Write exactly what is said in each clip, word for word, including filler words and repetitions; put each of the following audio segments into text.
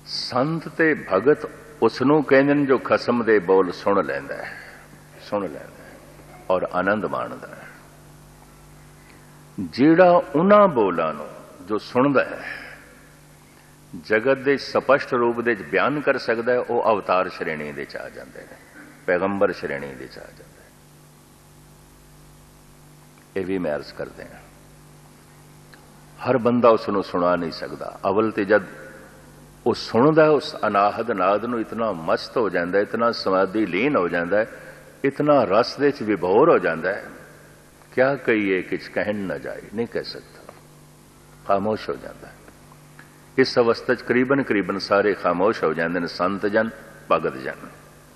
संत ते भगत उसनूं कहंदे ने जो खसम दे बोल सुन लैंदा है, सुन लैंदा है और आनंद माणदा है। जिहड़ा उन्हां बोलां नूं जो सुनदा है जगत दे स्पष्ट रूप दे बयान कर सकदा है, वह अवतार श्रेणी दे च आ जांदे ने, पैगंबर श्रेणी दे च आ जांदा है। यह भी मैं अर्ज करदे हां, हर बंदा उसनूं सुना नहीं सकदा। अवल ते जद वो सुनदा उस अनाहद नाद नूं इतना मस्त हो जाता है, इतना समाधि लीन हो जाता है, इतना रस दे च विभोर हो जाता है, क्या कहिए किछ कहन न जाए, नहीं कह सकता, खामोश हो जाता है। इस अवस्था च करीबन करीबन सारे खामोश हो जाते हैं, संत जन भगत जन।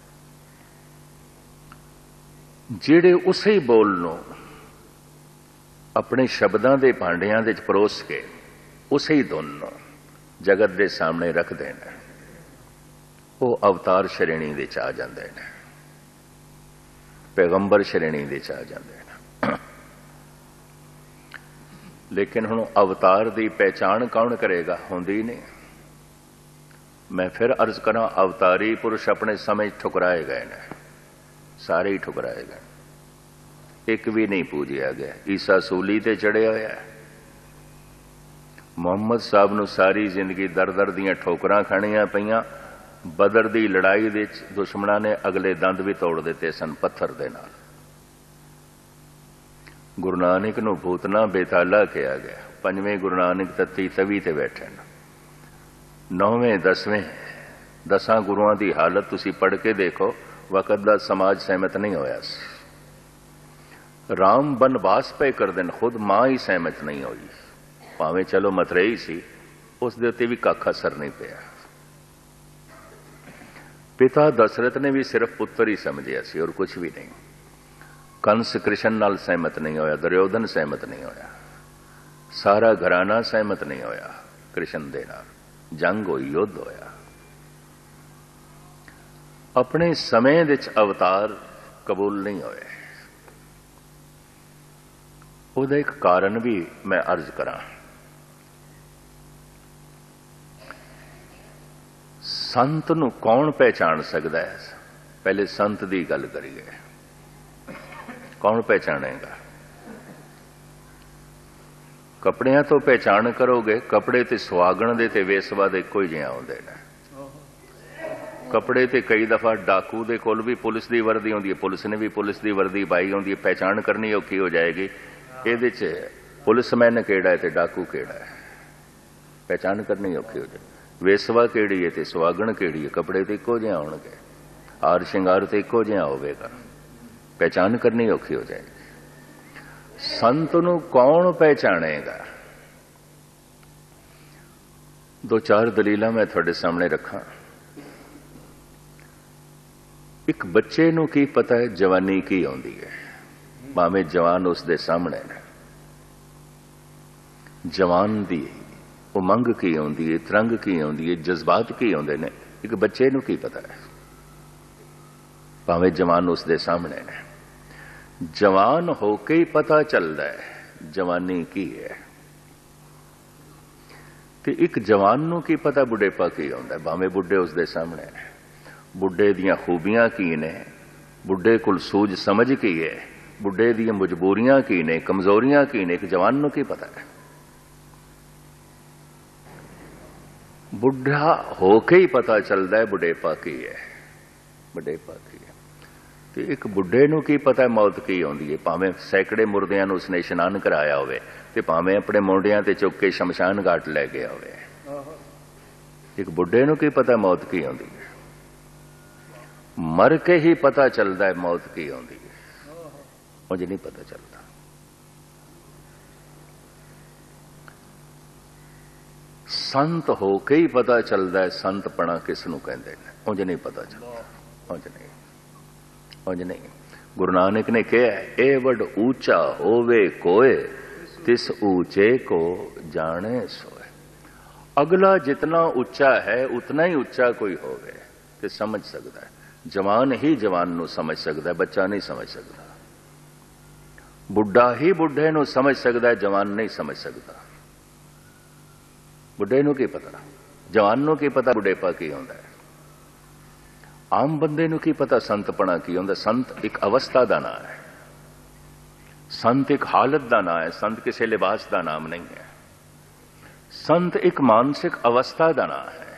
जिहड़े उसे ही बोल नूं अपने शब्दां दे भांडियां दे च परोस के उसे ही धुन नूं जगत के सामने रख देना, वो अवतार श्रेणी दे च आ जांदे ने, पैगंबर श्रेणी दे च आ जांदे ने। लेकिन हुण अवतार की पहचान कौन करेगा? होंदी नहीं। मैं फिर अर्ज करा, अवतारी पुरुष अपने समय ठुकराए गए ने, सारे ही ठुकराए गए, एक भी नहीं पूजिया गया। ईसा सूली ते चढ़े होया है, मुहम्मद साहब नूं सारी जिंदगी दर दर दियां ठोकरां खाणियां पईयां। बदर दी लड़ाई दे दुश्मनां ने अगले दंद भी तोड़ दिते सन पत्थर दे नाल। गुरु नानक नूं भूतना बेताला कहा गया। पंजवें गुरु नानक तत्ती तवी ते बैठे न। नौवें दसवें दसां गुरुआं दी हालत तुसीं पढ़ के देखो, वक़्त दा समाज सहमत नहीं होया सी। राम बनवास पे कर देन, खुद मां ही सहमत नहीं हुई, भावें चलो मतरेई सी, उस दे उत्ते भी कख असर नहीं पिया। पिता दशरथ ने भी सिर्फ पुत्र ही समझिया सी और कुछ भी नहीं। कंस कृष्ण नाल सहमत नहीं होया, दुर्योधन सहमत नहीं होया, सारा घराना सहमत नहीं होया कृष्ण दे नाल। जंग होई, युद्ध होया। अपने समय विच अवतार कबूल नहीं होए। उहदा एक कारण भी मैं अर्ज करा। संत नूं कौन पहचान सकता है? पहले संत की गल करिए, कौन पहचानेगा? कपड़ियां तो पहचान करोगे, कपड़े ते सुहागण दे ते वेसवा दे इक्को ही जिहा आउंदे ने। कपड़े ते कई दफा डाकू दे कोल भी पुलिस की वर्दी होंदी है, पुलिस ने भी पुलिस की वर्दी पाई होंदी है, पहचान करनी औखी हो जाएगी। इहदे च पुलिसमैन किहड़ा है ते डाकू किहड़ा है, पहचान करनी औखी हो जाएगी। वेसवा किहड़ी है ते सुहागण किहड़ी है, कपड़े तो इक्को जिहे होणगे, हार शिंगार तो इक्को जिहा होवेगा, पहचान करनी औखी हो जाएगी। संत नूं कौन पहचानेगा? दो चार दलीलां मैं तुहाडे सामने रखा। एक बच्चे नूं की पता है जवानी की आउंदी है, भावें जवान उसदे सामने ने। जवान दी उमंग की आउंदी है, तरंग की आउंदी है, जज्बात की आउंदे ने, एक बच्चे नूं की पता है, भावें जवान उसदे सामने ने। जवान होके ही पता चलता है जवानी की है। ते एक जवान नूं की पता बुढ़ेपा की आउंदा है, भावें बुढ़े उसदे सामने ने। बुढ़े दियां खूबियां की ने, बुढ़े कोल सूझ समझ की है, बुढ़े दियां मजबूरियां की ने, कमजोरियां की ने, एक जवान नूं की पता है। बुढ़ा होके ही पता चलता है बुढ़ेपा की है, बुढ़ेपा की है। तो एक बुढ़े नूं की पता है मौत की आउंदी है, भावें सैकड़े मुर्दियां नूं उसने इशनान कराया होवे ते भावें अपने मोंडियां ते चुक के शमशान घाट लै गया होवे। एक बुढ़े नूं की पता मौत की आउंदी है। मर के ही पता चलता है मौत की आउंदी है, मुझे नहीं पता चलता। संत होके ही पता चलता है संतपना किसनूं कहंदे ने, मुझे नहीं पता चलता, मुझे नहीं, मुझे नहीं। गुरु नानक ने कहा है, ए वड ऊंचा होवे कोय, तिस ऊंचे को जाने सोए। अगला जितना ऊंचा है उतना ही ऊंचा कोई होवे तो समझ सकता है। जवान ही जवान नूं समझ सकता है, बच्चा नहीं समझ सकता। बुढ़ा ही बुढ़े नूं समझ सकता है, जवान नहीं समझ सकता। बुढ़े नूं की पता, जवान नूं की पता बुढ़ेपा की हुंदा है, आम बंदे नूं की पता संतपना की हुंदा। संत एक अवस्था का नाम है, संत एक हालत का नाम है, संत किसी लिबास का नाम नहीं है। संत एक मानसिक अवस्था का नाम है।